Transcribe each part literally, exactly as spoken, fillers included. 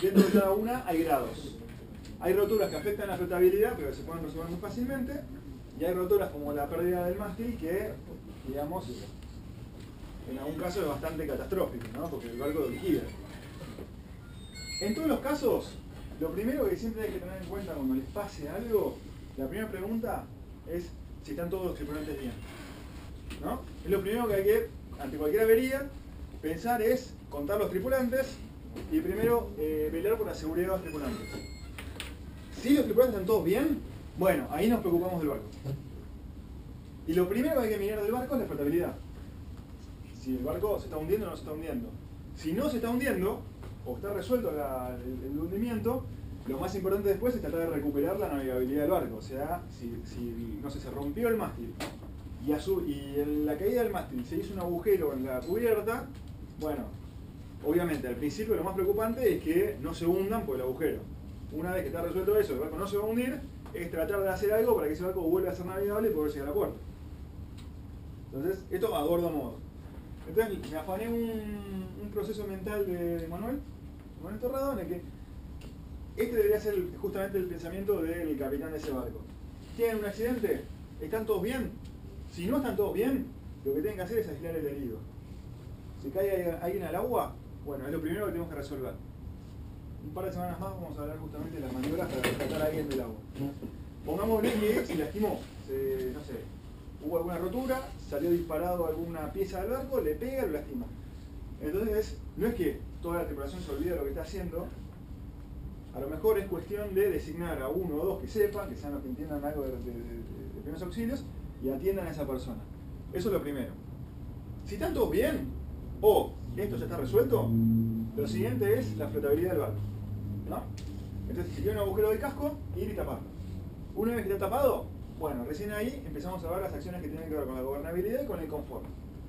dentro de cada una hay grados. Hay roturas que afectan la flotabilidad, pero se pueden resolver muy fácilmente, y hay roturas como la pérdida del mástil que, digamos, en algún caso es bastante catastrófico, ¿no? Porque el barco lo liquida. En todos los casos, lo primero que siempre hay que tener en cuenta cuando les pase algo, la primera pregunta es si están todos los tripulantes bien, ¿no? Es lo primero que hay que, ante cualquier avería, pensar es contar los tripulantes y primero eh, velar por la seguridad de los tripulantes. Si los tripulantes están todos bien, bueno, ahí nos preocupamos del barco. Y lo primero que hay que mirar del barco es la flotabilidad. Si el barco se está hundiendo o no se está hundiendo. Si no se está hundiendo, o está resuelto la, el, el hundimiento, lo más importante después es tratar de recuperar la navegabilidad del barco. O sea, si, si no sé, se rompió el mástil y, a su, y en la caída del mástil se hizo un agujero en la cubierta, bueno, obviamente al principio lo más preocupante es que no se hundan por el agujero. Una vez que está resuelto eso, el barco no se va a hundir, es tratar de hacer algo para que ese barco vuelva a ser navegable y poder llegar a puerto. Entonces, esto a gordo modo. Entonces me afané un, un proceso mental de Manuel, Manuel Torrado, en el que este debería ser justamente el pensamiento del capitán de ese barco. ¿Tienen un accidente? ¿Están todos bien? Si no están todos bien, lo que tienen que hacer es aislar el herido. Si cae alguien al agua, bueno, es lo primero que tenemos que resolver. Un par de semanas más vamos a hablar justamente de las maniobras para rescatar a alguien del agua. Pongámosle que se lastimó, se, no sé, hubo alguna rotura, salió disparado alguna pieza del barco, le pega, lo lastima. Entonces, no es que toda la tripulación se olvide de lo que está haciendo, a lo mejor es cuestión de designar a uno o dos que sepan, que sean los que entiendan algo de, de, de, de primeros auxilios, y atiendan a esa persona. Eso es lo primero. Si están todos bien, o esto ya está resuelto, lo siguiente es la flotabilidad del barco, ¿no? Entonces, si tiene un agujero del casco, ir y taparlo. Una vez que está tapado, bueno, recién ahí empezamos a ver las acciones que tienen que ver con la gobernabilidad y con el confort.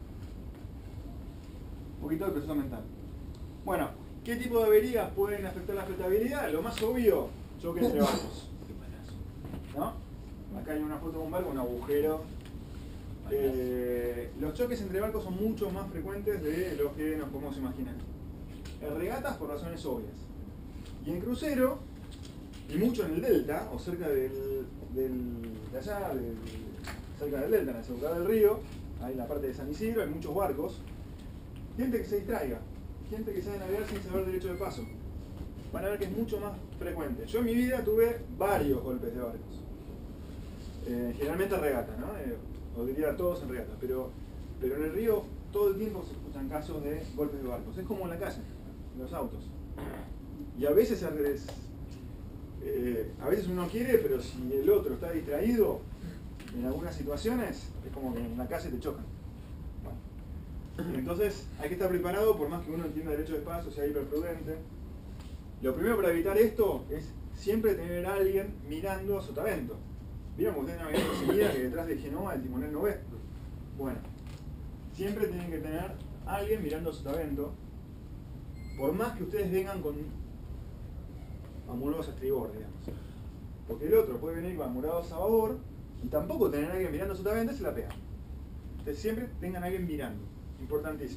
Un poquito de proceso mental. Bueno, ¿qué tipo de averías pueden afectar la flotabilidad? Lo más obvio, choque entre barcos, ¿no? Acá hay una foto de un barco, un agujero. Eh, los choques entre barcos son mucho más frecuentes de los que nos podemos imaginar. En regatas por razones obvias. Y en crucero, y mucho en el delta, o cerca del, del, de allá, del, cerca del delta, en la desembocadura del río, ahí en la parte de San Isidro, hay muchos barcos. Gente que se distraiga, gente que sabe navegar sin saber derecho de paso. Van a ver que es mucho más frecuente. Yo en mi vida tuve varios golpes de barcos. Eh, generalmente regata, ¿no? Eh, o diría todos en regata, pero, pero en el río todo el tiempo se escuchan casos de golpes de barcos. Es como en la calle, en los autos. Y a veces al revés. Eh, a veces uno quiere, pero si el otro está distraído, en algunas situaciones, es como que en la calle te chocan. Bueno. Entonces hay que estar preparado, por más que uno entienda derecho de paso, sea hiperprudente. Lo primero para evitar esto es siempre tener a alguien mirando a sotavento. ¿Vieron que ustedes navegan enseguida que detrás de Genoa el timonel no ve? Bueno, siempre tienen que tener a alguien mirando a sotavento, por más que ustedes vengan con amurados a estribor, digamos. Porque el otro puede venir con amurados a babor y tampoco tener a alguien mirando a sotavento y se la pega. Entonces siempre tengan a alguien mirando, importantísimo.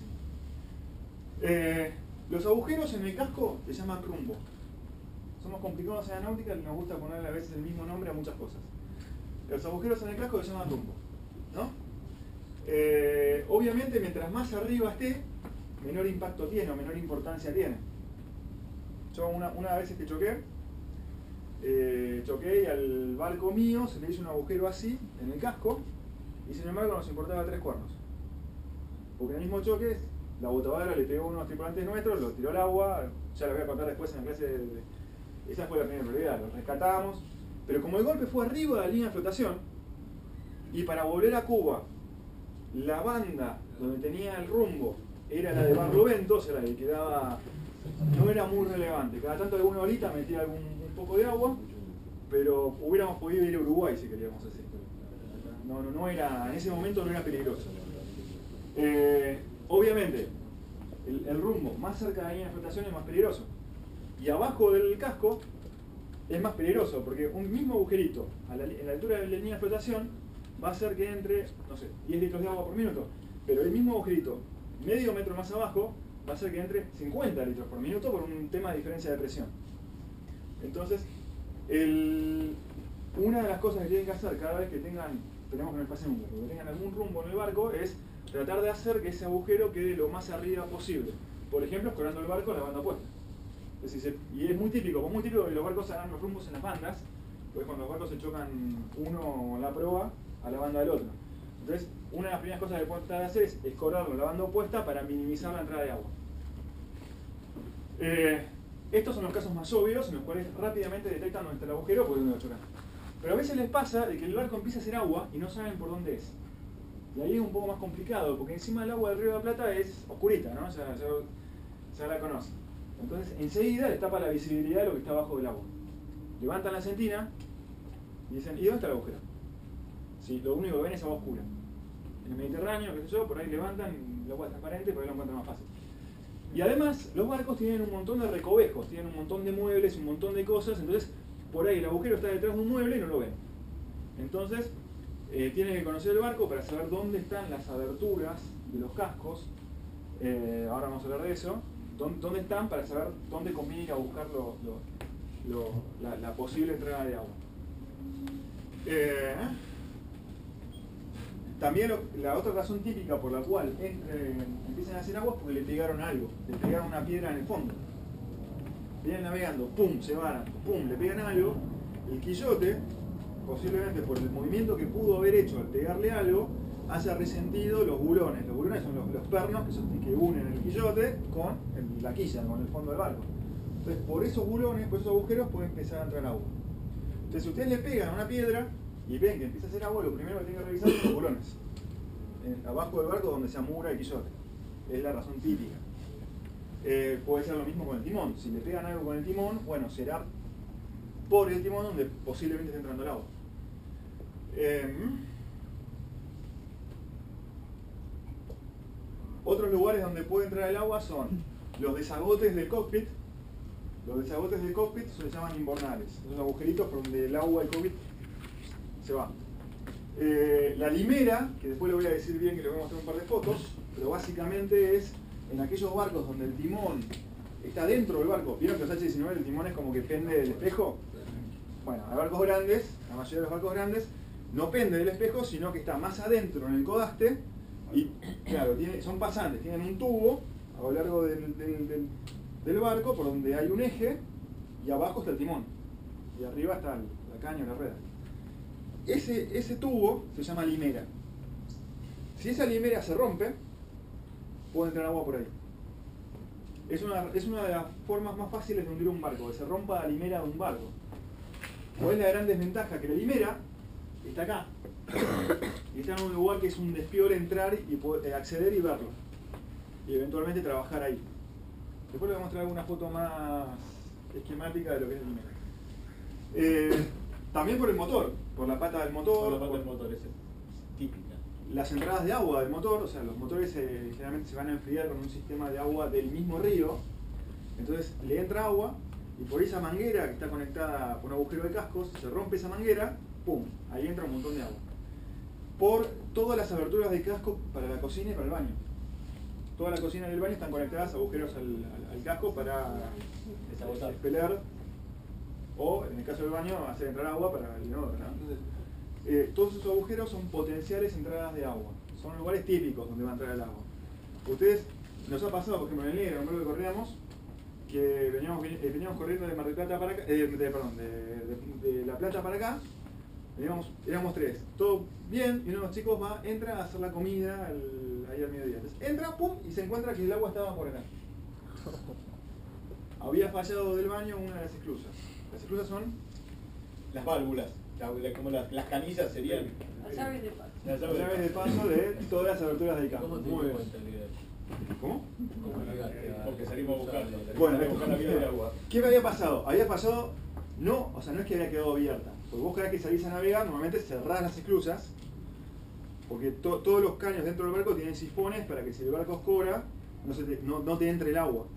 Eh, los agujeros en el casco se llaman rumbo. Somos complicados en la náutica y nos gusta ponerle a veces el mismo nombre a muchas cosas. Los agujeros en el casco se llaman rumbo, ¿no? Eh, obviamente, mientras más arriba esté, menor impacto tiene o menor importancia tiene. Yo una, una vez que choqué, eh, choqué y al barco mío se le hizo un agujero así en el casco y sin embargo nos importaba tres cuernos. Porque en el mismo choque, la botavara le pegó a unos tripulantes nuestros, lo tiró al agua, ya lo voy a contar después en la clase de... de esa fue la primera prioridad, lo rescatamos. Pero como el golpe fue arriba de la línea de flotación, y para volver a Cuba, la banda donde tenía el rumbo era la de Barlovento, o sea, la que quedaba, no era muy relevante. Cada tanto alguna horita metía algún, un poco de agua, pero hubiéramos podido ir a Uruguay si queríamos así. No, no, no era, en ese momento no era peligroso. Eh, obviamente, el, el rumbo más cerca de la línea de flotación es más peligroso. Y abajo del casco es más peligroso, porque un mismo agujerito a la, en la altura de la línea de flotación va a hacer que entre, no sé, diez litros de agua por minuto, pero el mismo agujerito medio metro más abajo va a hacer que entre cincuenta litros por minuto por un tema de diferencia de presión. Entonces, el, una de las cosas que tienen que hacer cada vez que tengan, tenemos que no pase nunca, que tengan algún rumbo en el barco, es tratar de hacer que ese agujero quede lo más arriba posible. Por ejemplo, escorando el barco la banda opuesta. Es decir, se, y es muy típico, es muy típico que los barcos hagan los rumbos en las bandas, porque cuando los barcos se chocan uno en la proa a la banda del otro. Entonces, una de las primeras cosas que pueden tratar de hacer es escorarlo a la banda opuesta para minimizar la entrada de agua. Eh, estos son los casos más obvios en los cuales rápidamente detectan dónde está el agujero porque no lo chocan. Pero a veces les pasa de que el barco empieza a hacer agua y no saben por dónde es. Y ahí es un poco más complicado, porque encima el agua del Río de la Plata es oscurita, ¿no? Ya, ya, ya la conocen. Entonces, enseguida les tapa la visibilidad de lo que está abajo del agua. Levantan la sentina y dicen, ¿y dónde está el agujero? Si lo único que ven es agua oscura. En el Mediterráneo, qué sé yo, por ahí levantan, el agua es transparente, por ahí lo encuentran más fácil. Y además, los barcos tienen un montón de recovejos, tienen un montón de muebles, un montón de cosas, entonces por ahí el agujero está detrás de un mueble y no lo ven. Entonces, eh, tienen que conocer el barco para saber dónde están las aberturas de los cascos. Eh, ahora vamos a hablar de eso. ¿Dónde están para saber dónde conviene ir a buscar lo, lo, lo, la, la posible entrada de agua? Eh, también lo, la otra razón típica por la cual entre, empiezan a hacer agua es porque le pegaron algo, le pegaron una piedra en el fondo. Vienen navegando, pum, se van, pum, le pegan algo. El quillote, posiblemente por el movimiento que pudo haber hecho al pegarle algo, haya resentido los bulones. Los bulones son los, los pernos que, son, que unen el quillote con el, la quilla, con el fondo del barco. Entonces, por esos bulones, por esos agujeros, puede empezar a entrar agua. Entonces, si ustedes le pegan a una piedra y ven que empieza a hacer agua, lo primero que tienen que revisar son los bulones. En, abajo del barco donde se amura el quillote. Es la razón típica. Eh, puede ser lo mismo con el timón. Si le pegan algo con el timón, bueno, será por el timón donde posiblemente esté entrando el agua. Eh, Otros lugares donde puede entrar el agua son los desagotes del cockpit. Los desagotes del cockpit se llaman invernales. Son agujeritos por donde el agua del cockpit se va. Eh, la limera, que después le voy a decir bien que le voy a mostrar un par de fotos, pero básicamente es en aquellos barcos donde el timón está dentro del barco. ¿Vieron que los H diecinueve el timón es como que pende del espejo? Bueno, hay barcos grandes, la mayoría de los barcos grandes, no pende del espejo, sino que está más adentro en el codaste. Y claro, tiene, son pasantes, tienen un tubo a lo largo del, del, del, del barco por donde hay un eje y abajo está el timón y arriba está el, la caña o la rueda. Ese, ese tubo se llama limera. Si esa limera se rompe, puede entrar agua por ahí. Es una, es una de las formas más fáciles de hundir un barco, que se rompa la limera de un barco. ¿Cuál es la gran desventaja? Que la limera está acá. Y está en un lugar que es un despiole entrar y poder acceder y verlo. Y eventualmente trabajar ahí. Después les voy a mostrar alguna foto más esquemática de lo que es el limera. Eh, también por el motor, por la pata del motor. Por la pata del motor, esa es típica. Las entradas de agua del motor, o sea, los motores eh, generalmente se van a enfriar con un sistema de agua del mismo río. Entonces le entra agua y por esa manguera que está conectada por un agujero de cascos, se rompe esa manguera, ¡pum! Ahí entra un montón de agua. Por todas las aberturas de casco para la cocina y para el baño. Toda la cocina y el baño están conectadas a agujeros al, al, al casco para despelar, o en el caso del baño hacer entrar agua para el inodoro, ¿no? Entonces, eh, todos esos agujeros son potenciales entradas de agua. Son lugares típicos donde va a entrar el agua. Ustedes, nos ha pasado, por ejemplo, en el Negro, en el barco que corríamos, que veníamos, eh, veníamos corriendo de Mar del Plata para acá, eh, de, perdón, de, de, de La Plata para acá. Veníamos, éramos tres, todo bien, y uno de los chicos va, entra a hacer la comida al, ahí al mediodía. Entonces, entra, pum, y se encuentra que el agua estaba por acá. Había fallado del baño una de las esclusas. Las esclusas son las válvulas, la, la, como las, las canillas serían. Las llaves de paso. Las llaves de paso de todas las aberturas del campo. ¿Cómo? Muy bien. ¿Cómo? Porque salimos a buscarlo. Bueno, a buscar la vida del agua. ¿Qué me había pasado? Había pasado, no, o sea, no es que había quedado abierta. Porque vos cada vez que salís a navegar, normalmente cerrás las esclusas, porque to, todos los caños dentro del barco tienen sifones para que si el barco oscura, no, se te, no, no te entre el agua.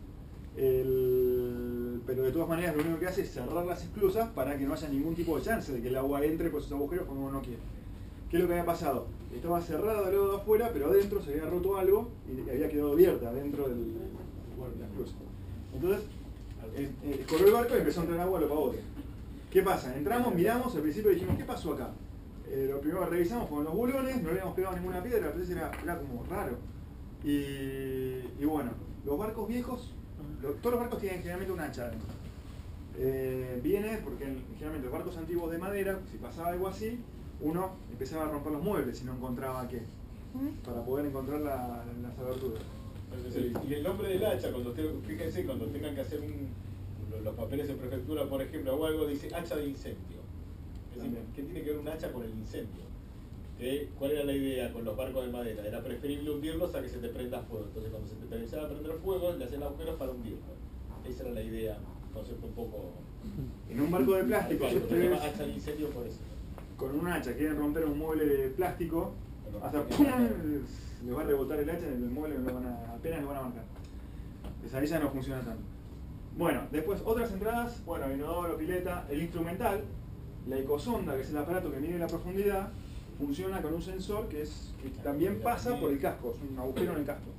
El, pero de todas maneras lo único que hace es cerrar las esclusas para que no haya ningún tipo de chance de que el agua entre por esos agujeros cuando uno no quiere. ¿Qué es lo que había pasado? Estaba cerrada del lado de afuera, pero adentro se había roto algo y había quedado abierta dentro del, las cruzas. Entonces, eh, eh, corrió el barco y empezó a entrar agua a lo pavote. ¿Qué pasa? Entramos, miramos, al principio dijimos, ¿qué pasó acá? Eh, lo primero que revisamos fueron los bulones, no le habíamos pegado ninguna piedra, pero era, era como raro. Y, y bueno, los barcos viejos, lo, todos los barcos tienen generalmente un hacha adentro. Eh, viene porque generalmente los barcos antiguos de madera, si pasaba algo así, uno empezaba a romper los muebles si no encontraba qué, para poder encontrar la, las aberturas. Y el nombre del hacha, cuando usted, fíjense, cuando tengan que hacer un, los papeles de prefectura, por ejemplo, o algo, dice hacha de incendio. Es decir, ¿qué tiene que ver un hacha con el incendio? ¿Eh? ¿Cuál era la idea con los barcos de madera? Era preferible hundirlos a que se te prenda fuego. Entonces cuando se te empezaba a prender fuego, le hacían agujeros para hundirlos. Esa era la idea, concepto un poco... En un barco de plástico, si ustedes hacha de incendio por eso. Con un hacha quieren romper un mueble de plástico, hasta ¡pum! Les va a rebotar el hacha en el mueble, no lo van a, apenas lo van a marcar. Pues ahí ya no funciona tanto. Bueno, después otras entradas, bueno, inodoro, pileta, el instrumental, la ecosonda, que es el aparato que mide la profundidad, funciona con un sensor que, es, que también pasa por el casco, es un agujero en el casco.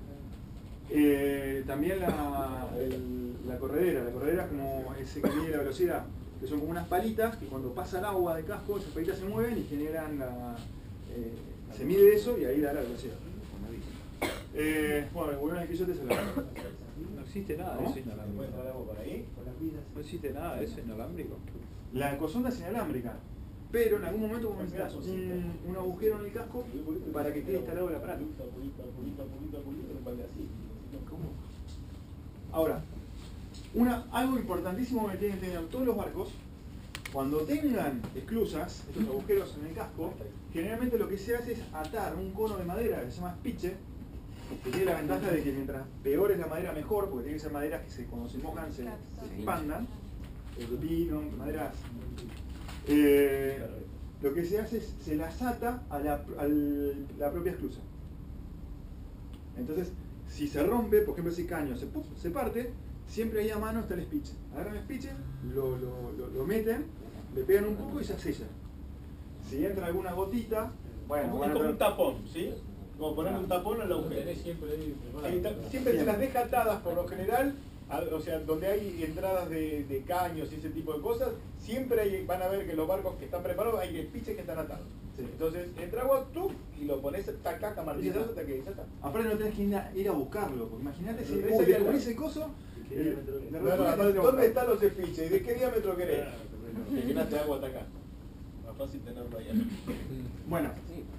Eh, también la, el, la corredera, la corredera es como ese que mide la velocidad, que son como unas palitas que cuando pasa el agua del casco, esas palitas se mueven y generan la... Eh, se mide eso y ahí da la velocidad. Eh, bueno, el bolión de quillote es el alámbrico. No existe nada de eso inalámbrico. por ahí? No existe nada de eso inalámbrico. La ecosonda es inalámbrica, pero en algún momento vos necesitas un, un agujero en el casco para que quede instalado el aparato. Ahora, una, algo importantísimo que tienen que tener todos los barcos, cuando tengan esclusas, estos agujeros en el casco, generalmente lo que se hace es atar un cono de madera que se llama piche, que tiene la ventaja de que mientras peor es la madera mejor, porque tiene que ser maderas que se, cuando se mojan se, se expandan, el pino, maderas. Eh, lo que se hace es se las ata a la, a la propia esclusa. Entonces, si se rompe, por ejemplo ese caño se, se parte, siempre ahí a mano está el espiche. Agarran el espiche, lo, lo, lo, lo meten, le pegan un poco y se sella. Si entra alguna gotita, bueno, como, bueno, como pero... un tapón, ¿sí? Como poner un tapón al agujero. Siempre, Siempre se las deja atadas por lo general, a, o sea, donde hay entradas de, de caños y ese tipo de cosas, siempre hay, van a ver que los barcos que están preparados hay espiches que están atados. Sí. Entonces entra agua, tú, y lo pones tacaca, martillazo hasta que ya está. Aparte no tenés que ir a, ir a buscarlo, porque imagínate si Sí, vos sí, descubrís sí. el coso, el, No, no, no, ¿dónde están los espiches? ¿De qué diámetro querés? Te llenaste agua hasta acá. Más fácil tenerlo allá. Bueno,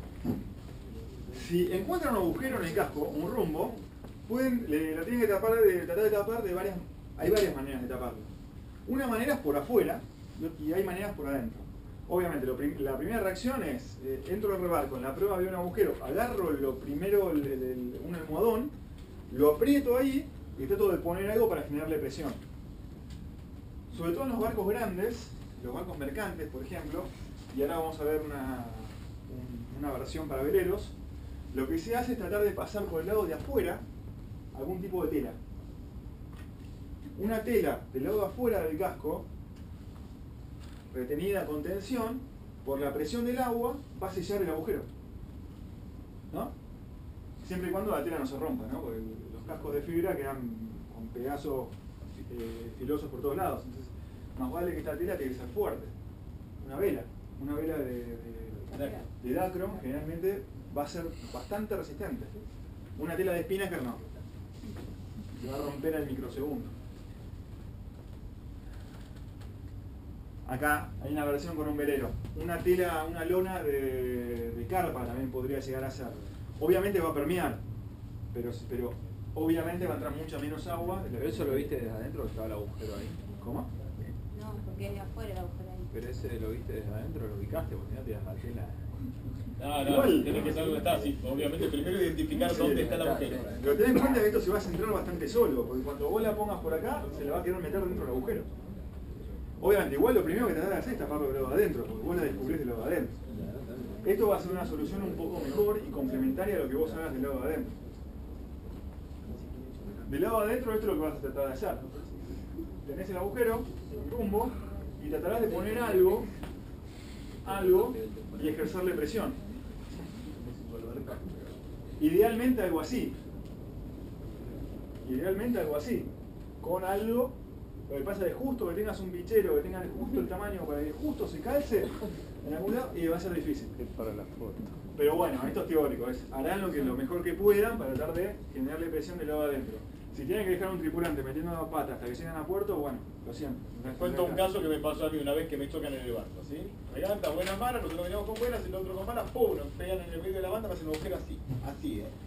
si encuentran un agujero en el casco, un rumbo, pueden, le, la tienen que tapar de, tratar de tapar de varias, hay varias maneras de taparlo. Una manera es por afuera y hay maneras por adentro. Obviamente, lo prim, la primera reacción es, eh, entro al rebarco, en la prueba veo un agujero, agarro lo primero el, el, el, un almohadón, lo aprieto ahí y trato de poner algo para generarle presión. Sobre todo en los barcos grandes, los barcos mercantes, por ejemplo, y ahora vamos a ver una, un, una versión para veleros, lo que se hace es tratar de pasar por el lado de afuera algún tipo de tela. Una tela del lado de afuera del casco, retenida con tensión, por la presión del agua, va a sellar el agujero. ¿No? Siempre y cuando la tela no se rompa, ¿no? Porque los cascos de fibra quedan con pedazos eh, filosos por todos lados. Entonces, más vale que esta tela tiene que ser fuerte. Una vela, una vela de, de, de Dacron generalmente va a ser bastante resistente. Una tela de Spinnaker no. Se va a romper al microsegundo. Acá hay una versión con un velero. Una tela, una lona de, de carpa también podría llegar a ser. Obviamente va a permear, pero, pero obviamente va a entrar mucha menos agua. ¿Pero eso lo viste desde adentro o estaba el agujero ahí? ¿Cómo? No, porque es de afuera el agujero ahí. Pero ese lo viste desde adentro, lo ubicaste, porque no tiras la tela. No, no, Igual. tenés que saber dónde está, sí. Obviamente primero identificar Sí, dónde está el agujero. Pero ten en cuenta que esto se va a centrar bastante solo, porque cuando vos la pongas por acá, se la va a querer meter dentro del agujero. Obviamente, igual lo primero que tratás de hacer es taparlo del lado de adentro, porque vos la descubrís del lado de adentro. Esto va a ser una solución un poco mejor y complementaria a lo que vos hagas del lado de adentro. Del lado de adentro esto es lo que vas a tratar de hacer. Tenés el agujero, el rumbo, y tratarás de poner algo, algo, y ejercerle presión. Idealmente algo así. idealmente algo así, con algo, lo que pasa es justo que tengas un bichero, que tengan justo el tamaño para que justo se calce en algún lado y va a ser difícil. Es para la foto. Pero bueno, esto es teórico, es, harán lo, que, lo mejor que puedan para tratar de generarle presión del lado adentro. Si tienen que dejar un tripulante metiendo la pata hasta que lleguen a puerto, bueno, lo siento. Les cuento un caso que me pasó a mí una vez que me chocan en el barco, ¿sí? Regata, buenas manos, nosotros veníamos con buenas, el otro con malas, ¡pum! Nos pegan en el medio de la banda, me hacen un agujero así, así, ¿eh?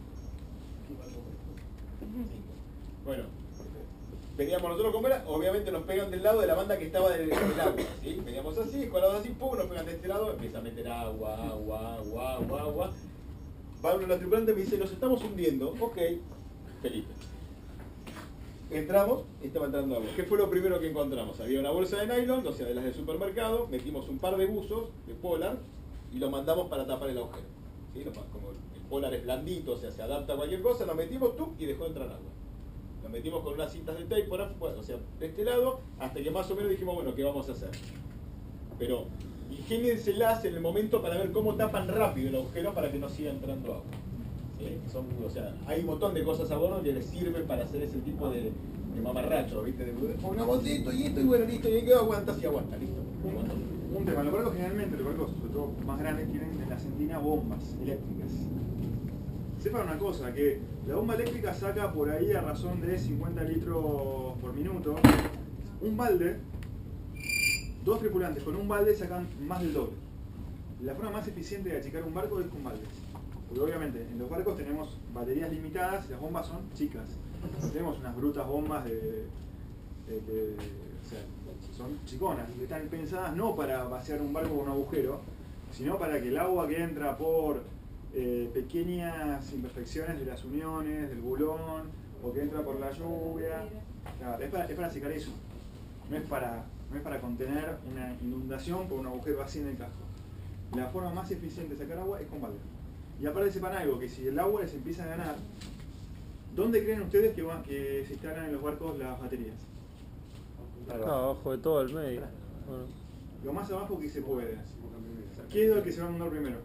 Bueno, veníamos nosotros con buenas, obviamente nos pegan del lado de la banda que estaba del, del agua, ¿sí? Veníamos así, escolados así, ¡pum! Nos pegan de este lado, empieza a meter agua, agua, agua, agua, agua. Va uno de los tripulantes y me dice, nos estamos hundiendo, ok, Felipe. Entramos y estaba entrando agua. ¿Qué fue lo primero que encontramos? Había una bolsa de nylon, o sea, de las del supermercado, metimos un par de buzos de polar y los mandamos para tapar el agujero. ¿Sí? Como el polar es blandito, o sea, se adapta a cualquier cosa, lo metimos tú y dejó de entrar agua. Lo metimos con unas cintas de tape por afuera, o sea, de este lado, hasta que más o menos dijimos, bueno, ¿qué vamos a hacer? Pero ingénienselas en el momento para ver cómo tapan rápido el agujero para que no siga entrando agua. ¿Sí? Son, o sea, hay un montón de cosas a bordo que les sirven para hacer ese tipo de, de mamarracho, ¿viste? De, pongamos esto y esto y bueno, listo, y quedó, aguanta, sí aguanta, listo. Aguanta. Un tema, los barcos generalmente, los barcos, sobre todo más grandes, tienen en la centina bombas eléctricas. Sepan una cosa, que la bomba eléctrica saca por ahí a razón de cincuenta litros por minuto. Un balde, dos tripulantes con un balde sacan más del doble. La forma más eficiente de achicar un barco es con baldes. Porque obviamente en los barcos tenemos baterías limitadas y las bombas son chicas. Tenemos unas brutas bombas de, de, de o sea, son chiconas, y están pensadas no para vaciar un barco con un agujero, sino para que el agua que entra por eh, pequeñas imperfecciones de las uniones, del bulón, o que entra por la lluvia, claro, es, para, es para secar eso. No es para, no es para contener una inundación por un agujero así en el casco. La forma más eficiente de sacar agua es con balde. Y aparte sepan algo, que si el agua les empieza a ganar, ¿dónde creen ustedes que, van, que se instalan en los barcos las baterías? Abajo de todo el medio. Bueno. Lo más abajo que se puede. ¿Qué es lo que se va a inundar primero?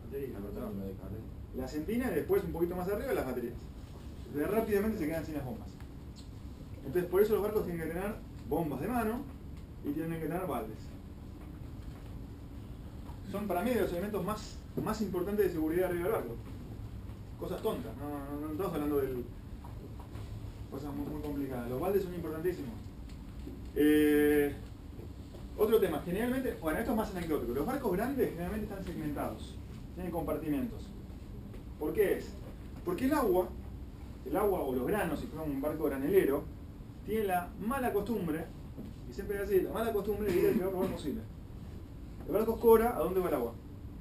La centina y después un poquito más arriba las baterías. Entonces rápidamente se quedan sin las bombas. Entonces por eso los barcos tienen que tener bombas de mano y tienen que tener baldes. Son para mí de los elementos más, más importantes de seguridad arriba del barco. Cosas tontas, no, no, no estamos hablando de cosas muy, muy complicadas. Los baldes son importantísimos. Eh, otro tema, generalmente, bueno, esto es más anecdótico. Los barcos grandes generalmente están segmentados, tienen compartimentos. ¿Por qué es? Porque el agua, el agua o los granos, si fuera un barco granelero, tiene la mala costumbre, y siempre es así, la mala costumbre de ir al peor lugar posible. El barco Cora, ¿a dónde va el agua?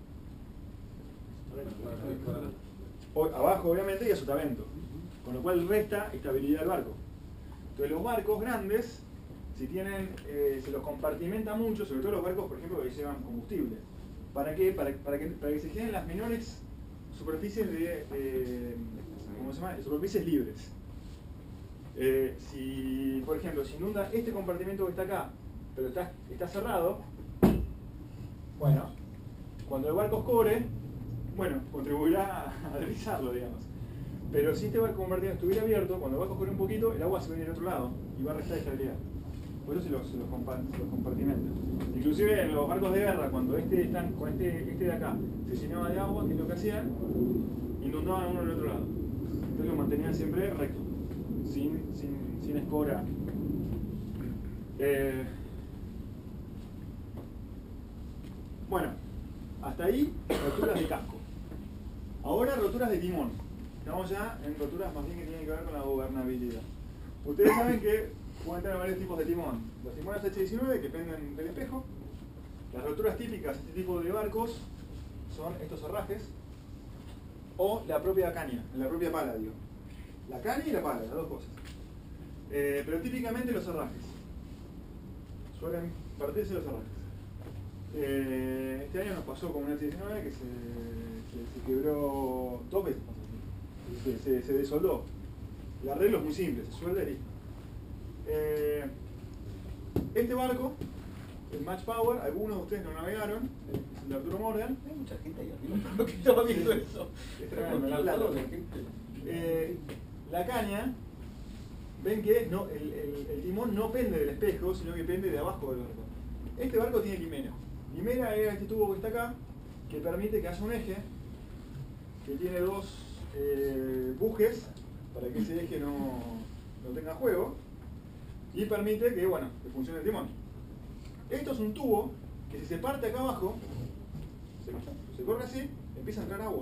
O, abajo, obviamente, y a sotavento, con lo cual resta estabilidad al barco. Entonces los barcos grandes, si tienen, eh, se los compartimenta mucho, sobre todo los barcos, por ejemplo, que llevan combustible. ¿Para qué? Para, para, que, para que se generen las menores superficies de, eh, ¿cómo se llama? Superficies libres. Eh, si, por ejemplo, se inunda este compartimento que está acá, pero está, está cerrado, bueno, cuando el barco cobre, bueno, contribuirá a deslizarlo, digamos. Pero si este barco compartimento estuviera abierto, cuando el barco corre un poquito, el agua se viene del otro lado y va a restar estabilidad. Por eso se los, se los, compa se los compartimentan. Inclusive en los barcos de guerra, cuando este, están, con este, este de acá se llenaba de agua, ¿qué es lo que hacían? Inundaban uno del otro lado. Entonces lo mantenían siempre recto, sin, sin, sin escora. Eh, bueno, hasta ahí roturas de casco. Ahora roturas de timón. Estamos ya en roturas más bien que tienen que ver con la gobernabilidad. Ustedes saben que pueden tener varios tipos de timón. Los timones H diecinueve que penden del espejo. Las roturas típicas de este tipo de barcos son estos herrajes o la propia caña, la propia pala, digo. La caña y la pala, las dos cosas. Eh, pero típicamente los herrajes. Suelen partirse los herrajes. Eh, este año nos pasó con un H diecinueve que se, se, se quebró dos veces. Se, se, se desoldó. El arreglo es muy simple, se suelda y listo. Eh, este barco, el Match Power, algunos de ustedes lo navegaron, el de Arturo Morgan. Hay mucha gente ahí arriba, no que estaba viendo eso. Es tremendo, la plata. Eh, la caña ven que no, el, el, el timón no pende del espejo, sino que pende de abajo del barco. Este barco tiene limera. Limera es este tubo que está acá, que permite que haya un eje, que tiene dos eh, bujes, para que ese eje no, no tenga juego, y permite que, bueno, que funcione el timón. Esto es un tubo que si se parte acá abajo, se, se corre así, empieza a entrar agua.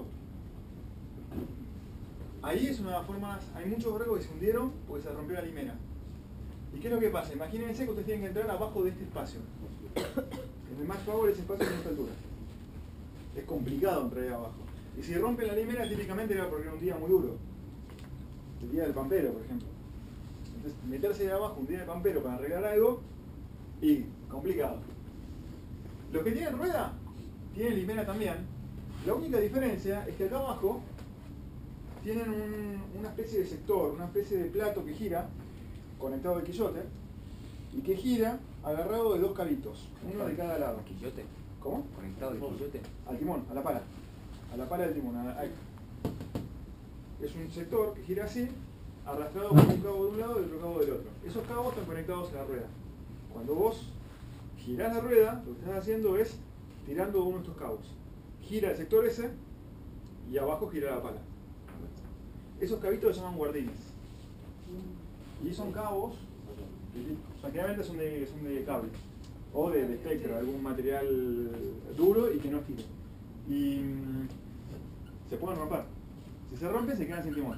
Ahí es una forma, hay muchos barcos que se hundieron porque se rompió la limera. ¿Y qué es lo que pasa? Imagínense que ustedes tienen que entrar abajo de este espacio. En el Max Power ese espacio tiene esta altura. Es complicado entrar ahí abajo. Y si rompen la limera, típicamente era porque era un día muy duro. El día del Pampero, por ejemplo. Entonces, meterse ahí abajo un día de Pampero para arreglar algo, y complicado. Los que tienen rueda, tienen limera también. La única diferencia es que acá abajo tienen un, una especie de sector, una especie de plato que gira, conectado al quillote, y que gira agarrado de dos cabitos, uno de cada lado. ¿Quillote? ¿Cómo? ¿Conectado al quillote? Al timón, a la pala. A la pala del timón. A, a, es un sector que gira así, arrastrado por un cabo de un lado y otro cabo del otro. Esos cabos están conectados a la rueda. Cuando vos girás la rueda, lo que estás haciendo es tirando uno de estos cabos. Gira el sector ese y abajo gira la pala. Esos cabitos se llaman guardines. Y son cabos, o sea, generalmente son de, son de cable o de, de espectro, algún material duro y que no estire. Y mmm, se pueden romper. Si se rompen, se quedan sin timón.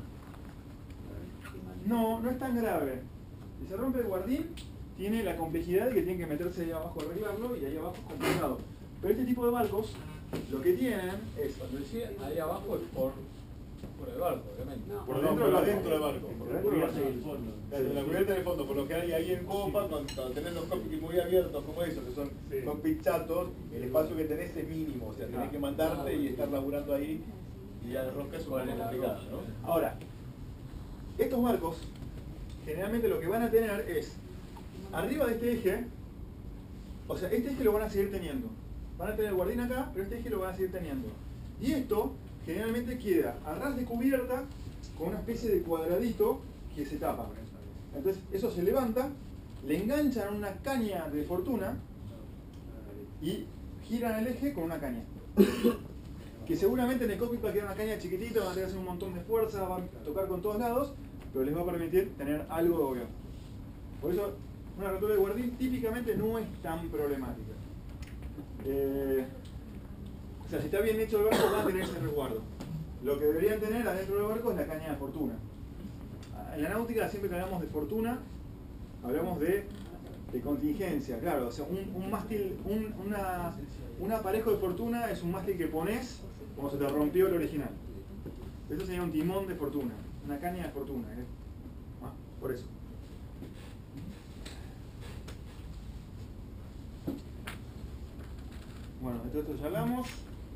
No, no es tan grave. Si se rompe el guardín, tiene la complejidad de que tienen que meterse ahí abajo a arreglarlo y ahí abajo es complicado. Pero este tipo de barcos, lo que tienen es... Cuando decía ahí abajo es por, por el barco, obviamente. No, por por dentro, dentro del por barco. dentro del barco. Por dentro del barco. del fondo. Claro, la cubierta del fondo, por lo que hay ahí en popa, cuando, cuando tenés los cockpits muy abiertos como esos, que son Sí. cockpits chatos, el espacio que tenés es mínimo, o sea, tenés que mandarte y estar laburando ahí, y ya de rosca es una manera complicada, ¿no? Ahora, estos barcos, generalmente lo que van a tener es, arriba de este eje, o sea, este eje lo van a seguir teniendo. Van a tener el guardín acá, pero este eje lo van a seguir teniendo. Y esto, generalmente queda a ras de cubierta, con una especie de cuadradito que se tapa. Entonces, eso se levanta, le enganchan una caña de fortuna, y giran el eje con una caña. Que seguramente en el cockpit va a quedar una caña chiquitita, van a tener que hacer un montón de fuerza, van a tocar con todos lados, pero les va a permitir tener algo de gobierno. Por eso, una rotura de guardín típicamente no es tan problemática. Eh, o sea, si está bien hecho el barco, va a tener ese resguardo. Lo que deberían tener adentro del barco es la caña de fortuna. En la náutica, siempre que hablamos de fortuna, hablamos de, de contingencia, claro. O sea, un, un mástil, un, una, un aparejo de fortuna es un mástil que pones como se te rompió el original. Eso sería un timón de fortuna, una caña de fortuna. ¿eh? Ah, por eso. Bueno, de todo esto ya hablamos.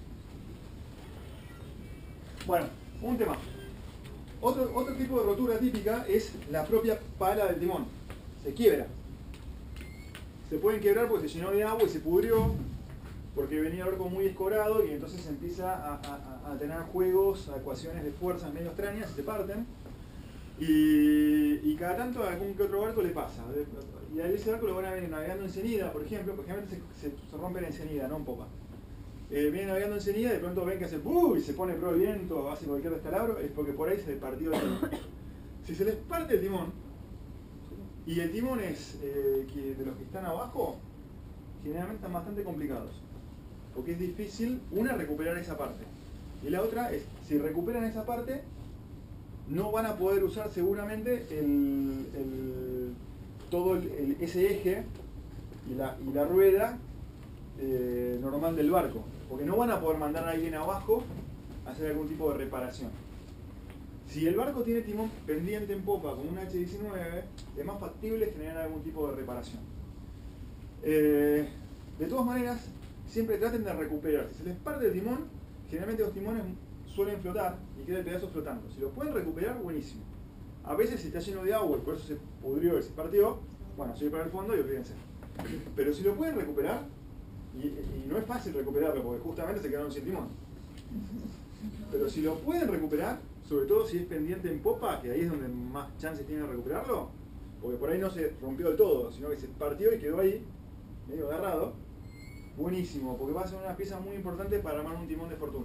Bueno, un tema. Otro, otro tipo de rotura típica es la propia pala del timón. Se quiebra. Se pueden quebrar porque se llenó de agua y se pudrió, porque venía el barco muy escorado y entonces empieza a, a, a tener juegos, a ecuaciones de fuerzas medio extrañas y se parten. Y, y cada tanto a algún que otro barco le pasa. Y a ese barco lo van a ver navegando en cenida, por ejemplo, porque generalmente se, se, se rompen en cenida, no en popa. Eh, viene navegando en cenida y de pronto ven que hace ¡pum! Y se pone pro el viento, hace cualquier descalabro, es porque por ahí se le partió el timón. Si se les parte el timón, y el timón es eh, que de los que están abajo, generalmente están bastante complicados. Porque es difícil, una, recuperar esa parte. Y la otra es, si recuperan esa parte, no van a poder usar seguramente el, el, todo el, el, ese eje y la, y la rueda eh, normal del barco. Porque no van a poder mandar a alguien abajo a hacer algún tipo de reparación. Si el barco tiene timón pendiente en popa con un hache diecinueve, es más factible generar algún tipo de reparación. Eh, de todas maneras, siempre traten de recuperar. Si se les parte el timón, generalmente los timones suelen flotar y queda el pedazo flotando. Si lo pueden recuperar, buenísimo. A veces si está lleno de agua y por eso se pudrió y se partió, bueno, sigue para el fondo y olvídense. Pero si lo pueden recuperar, y, y no es fácil recuperarlo porque justamente se quedaron sin timón. Pero si lo pueden recuperar, sobre todo si es pendiente en popa, que ahí es donde más chances tiene de recuperarlo, porque por ahí no se rompió del todo, sino que se partió y quedó ahí, medio agarrado. Buenísimo, porque va a ser una pieza muy importante para armar un timón de fortuna.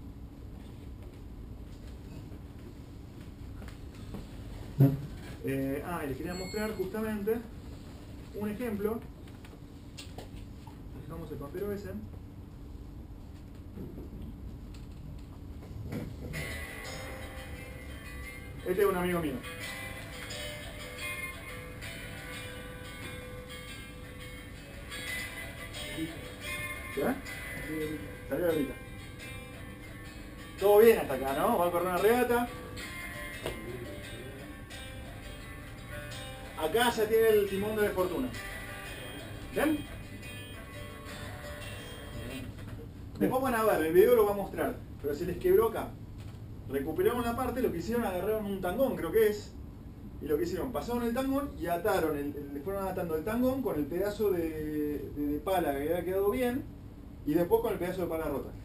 Eh, ah, y les quería mostrar justamente un ejemplo. Dejamos el papel ese. Este es un amigo mío. ¿Qué? Salió ahorita. Todo bien hasta acá, ¿no? Va a correr una regata. Acá ya tiene el timón de fortuna. ¿Ven? Después van a ver, el video lo va a mostrar, pero se les quebró acá. Recuperaron la parte, lo que hicieron, agarraron un tangón, creo que es, y lo que hicieron, pasaron el tangón y ataron, el, el, le fueron atando el tangón con el pedazo de, de, de pala que había quedado bien, y después con el pedazo de pala rota.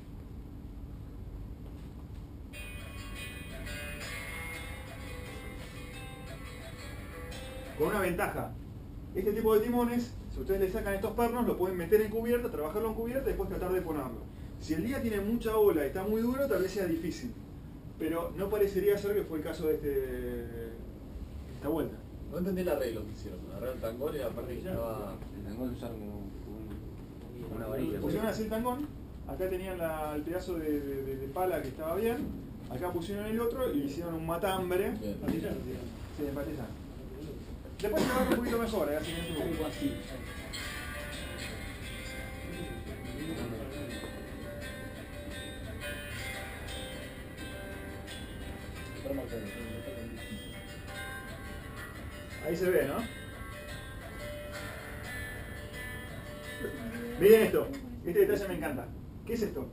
Con una ventaja, este tipo de timones, si ustedes le sacan estos pernos, lo pueden meter en cubierta, trabajarlo en cubierta y después tratar de ponerlo. Si el día tiene mucha ola y está muy duro, tal vez sea difícil. Pero no parecería ser que fue el caso de este, esta vuelta. No entendí el arreglo que hicieron. Agarraron el tangón y aparte que estaba... El tangón usaron como un- una varilla. Pusieron así el tangón, acá tenían la- el pedazo de, de- de- de pala que estaba bien, acá pusieron el otro y hicieron un matambre. Bien. Sí, empatizar. Después se va un poquito mejor, ¿eh? Así que un poco así. Ahí se ve, ¿no? Miren esto, este detalle me encanta. ¿Qué es esto?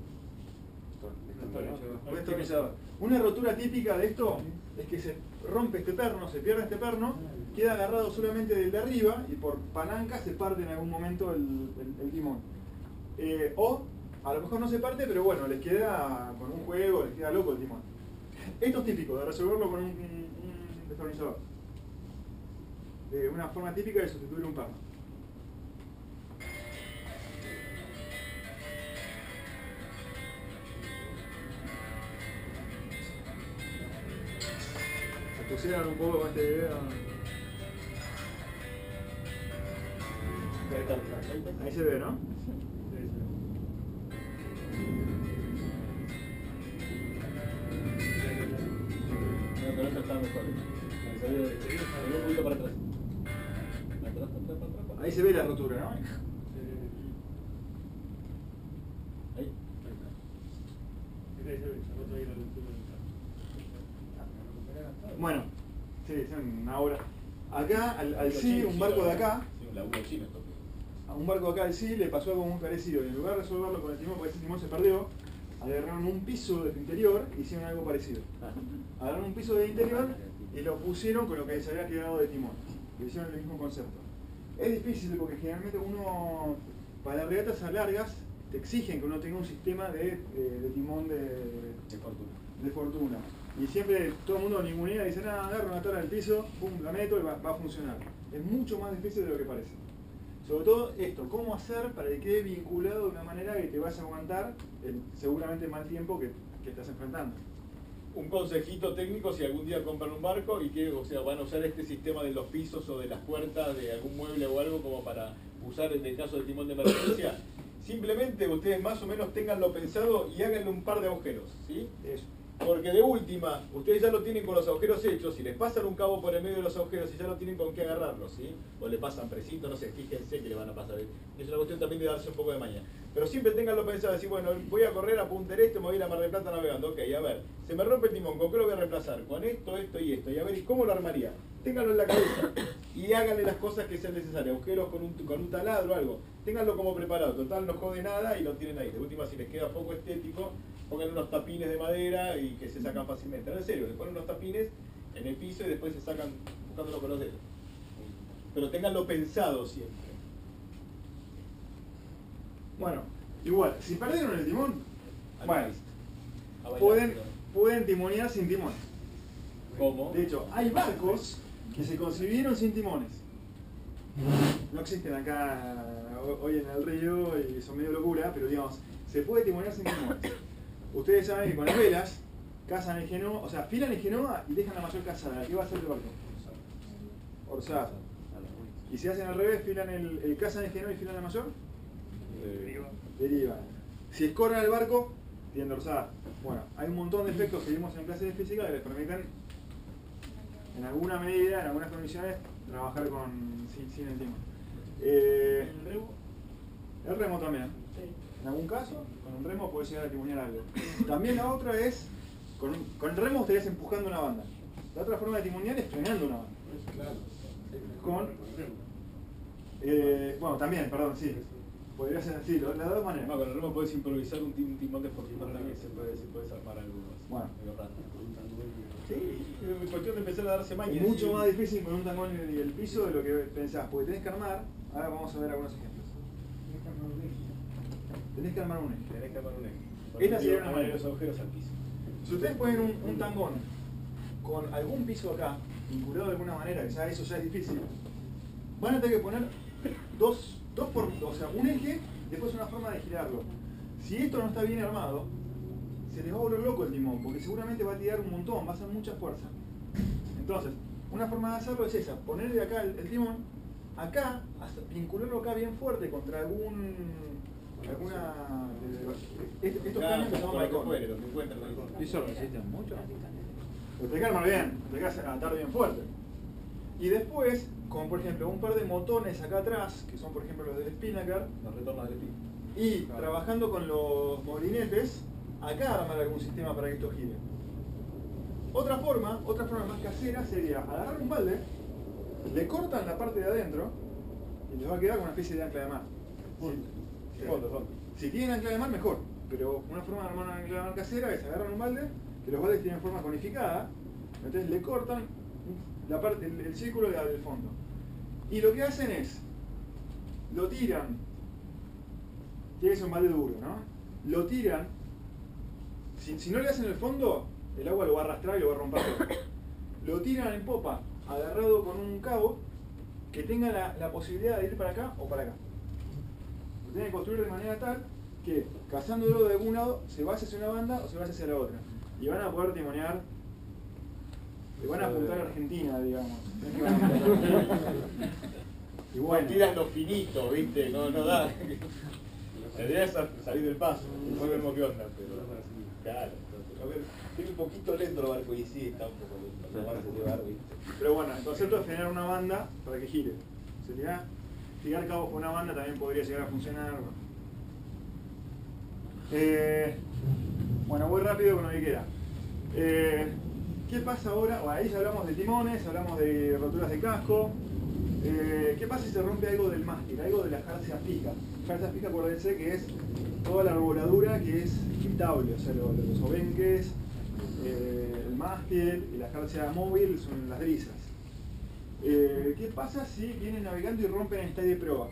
Un destornillador. Una rotura típica de esto es que se rompe este perno, se pierde este perno, queda agarrado solamente del de arriba y por palanca se parte en algún momento el, el- el timón. Eh, o a lo mejor no se parte, pero bueno, les queda con un juego, les queda loco el timón. Esto es típico de resolverlo con un, un- un destornillador. Eh, una forma típica de sustituir un perno. Se pusieron un poco con este video. Ahí se ve, ¿no? No, pero esto está mejor. Salió de- salió un poquito para atrás. Atrás, atrás, atrás, atrás. Ahí se ve la rotura, ¿no? Ahí. Bueno, sí, son una hora. Acá, al, al sí, un barco de acá, Sí, un laburo chino esto. a un barco de acá al sí le pasó algo muy parecido. En lugar de resolverlo con el timón, porque ese timón se perdió, agarraron un piso del interior e hicieron algo parecido. Agarraron un piso del interior y lo pusieron con lo que se había quedado de timón. Y hicieron el mismo concepto. Es difícil porque generalmente uno, para regatas a largas, te exigen que uno tenga un sistema de, de, de timón de, De fortuna. de fortuna. Y siempre todo el mundo ningunea y dice, nada, agarro una tabla del piso, pum, la meto y va, va a funcionar. Es mucho más difícil de lo que parece. Sobre todo esto, cómo hacer para que quede vinculado de una manera que te vaya a aguantar el seguramente mal tiempo que, que estás enfrentando. Un consejito técnico si algún día compran un barco y que, o sea, van a usar este sistema de los pisos o de las puertas de algún mueble o algo como para usar en el caso del timón de emergencia. Simplemente ustedes más o menos tenganlo pensado y háganle un par de agujeros, ¿sí? Eso. Porque de última, ustedes ya lo tienen con los agujeros hechos, si les pasan un cabo por el medio de los agujeros y ya no tienen con qué agarrarlo, ¿sí? O le pasan presito, no sé, fíjense que le van a pasar. Es una cuestión también de darse un poco de maña. Pero siempre tenganlo pensado, decir, bueno, voy a correr a Punta del Este, me voy a ir a Mar del Plata navegando. Ok, a ver, se me rompe el timón, ¿con qué lo voy a reemplazar? Con esto, esto y esto. Y a ver, ¿y cómo lo armaría? Ténganlo en la cabeza y háganle las cosas que sean necesarias, agujeros con un, con un taladro o algo. Ténganlo como preparado, total no jode nada y lo tienen ahí. De última, si les queda poco estético, pongan unos tapines de madera y que se sacan fácilmente. No, en serio, le ponen unos tapines en el piso y después se sacan buscándolo con los dedos. Pero ténganlo pensado siempre. Bueno, igual, si perdieron el timón, bueno, A bailar, pueden, pero- pueden timonear sin timón. ¿Cómo? De hecho, hay barcos que se concibieron sin timones. No existen acá hoy en el río y son medio locura, pero digamos, se puede timonear sin timones. Ustedes saben que con las velas cazan el Genoa, o sea, filan el Genoa y dejan la mayor cazada. ¿Qué va a hacer el barco? Orzada. Y si hacen al revés, filan el, el cazan el Genoa y filan la mayor, Deriva. deriva. Si escoran el barco, tiende orzada. Bueno, hay un montón de efectos que vimos en clases de física que les permiten, en alguna medida, en algunas condiciones, trabajar con sin, sin el timón. Eh, ¿El remo? el remo también. En algún caso, con un remo puedes llegar a timonear algo. También la otra es, con, un, con el remo estarías empujando una banda. La otra forma de timonear es frenando una banda. Con, eh, bueno, también, perdón, sí. Podría ser así, las dos maneras. No, con el remo puedes improvisar un, tim- un timón de fortuna también, se puede, se puede armar algo más. Bueno. Medio raro. Sí, es cuestión de empezar a darse maña. Es mucho más difícil con un tangón y el piso de lo que pensás, porque tenés que armar, ahora vamos a ver algunos ejemplos. Tenés que armar un eje. Tenés que armar un eje. Esta sería una Poner manera. los agujeros al piso. Si ustedes ponen un, un tangón con algún piso acá, vinculado de alguna manera, que ya eso ya es difícil, van a tener que poner dos, dos por, o sea, un eje, después una forma de girarlo. Si esto no está bien armado, se les va a volver loco el timón, porque seguramente va a tirar un montón, va a hacer mucha fuerza. Entonces, una forma de hacerlo es esa, ponerle acá el, el timón, acá, hasta vincularlo acá bien fuerte contra algún, alguna, eh, estos Claro, caños que se llaman por lo que balcón. fuere, lo que encuentren. ¿Y eso resisten mucho? Lo tenés que armar bien, lo tenés que atar bien fuerte. Y después, como por ejemplo un par de motones acá atrás, que son por ejemplo los del Spinnaker, Los retornos del espíritu. y trabajando con los molinetes, acá armar algún sistema para que esto gire. Otra forma, otra forma más casera sería agarrar un balde, le cortan la parte de adentro y les va a quedar con una especie de ancla de mar. Si, Fondo, fondo. si tienen ancla de mar, mejor. Pero una forma de armar una ancla de mar casera es agarrar un balde, que los baldes tienen forma conificada, entonces le cortan la parte, el, el círculo del del fondo. Y lo que hacen es, lo tiran, tiene que ser un balde duro, ¿no? Lo tiran, si, si no le hacen el fondo, el agua lo va a arrastrar y lo va a romper todo. Lo tiran en popa, agarrado con un cabo, que tenga la, la posibilidad de ir para acá o para acá. Lo tienen que construir de manera tal que, cazándolo de algún lado, se vaya hacia una banda o se vaya hacia la otra. Y van a poder timonear, le van a apuntar a Argentina, digamos. Y bueno, Tiras lo finito, viste, no, no da. La idea es salir del paso, después vemos qué onda, pero claro. A ver, tiene un poquito lento el barco y sí, está un poco lento, no vas a llevar, viste. pero bueno, el concepto es generar una banda para que gire. Sería tirar cabos con una banda también podría llegar a funcionar. Bueno, eh, bueno voy rápido con lo que queda. Eh, ¿Qué pasa ahora? Bueno, ahí ya hablamos de timones, hablamos de roturas de casco. Eh, ¿Qué pasa si se rompe algo del mástil, algo de la jarcia fija? Jarcia fija, acuérdense que es toda la arboladura que es quitable, o sea, los, los obenques, eh, el mástil y la jarcia móvil son las brisas. Eh, ¿Qué pasa si vienen navegando y rompen el stay de proa?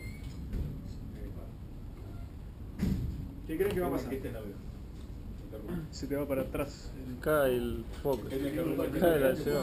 ¿Qué creen que va a pasar? Este es navegando. Se te va para atrás. Cae el foco. Este es navegando. Cae la lleva.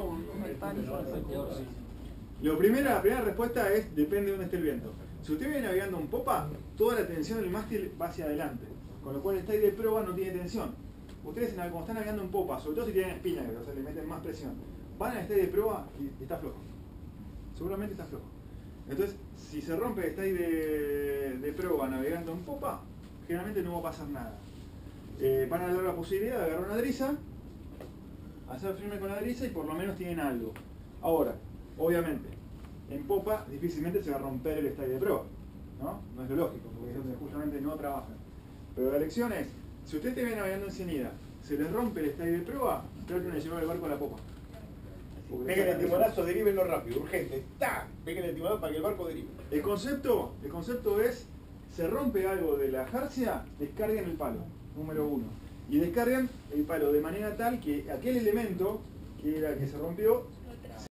Lo primera, la primera respuesta es depende de dónde esté el viento. Si usted viene navegando en popa, toda la tensión del mástil va hacia adelante, con lo cual el stay de proa no tiene tensión. Ustedes como están navegando en popa, sobre todo si tienen espina, o sea, le meten más presión, van al stay de proa y está flojo. Seguramente está flojo. Entonces, si se rompe el stay de, de proa navegando en popa, generalmente no va a pasar nada. Eh, van a dar la posibilidad de agarrar una driza, hacer firme con la driza y por lo menos tienen algo. Ahora, obviamente, en popa difícilmente se va a romper el stay de proa, ¿no? No es lo lógico, porque es donde justamente no trabajan. Pero la lección es, si usted te viene navegando en Cenida, se les rompe el stay de proa, traten de llevar el barco a la popa. Porque Peguen el esa- timonazo, derivenlo rápido, urgente. ¡Ta! Peguen el timonazo para que el barco derive. El concepto, el concepto es, se rompe algo de la jarcia, descarguen el palo, número uno. Y descargan el palo de manera tal que aquel elemento que era el que se rompió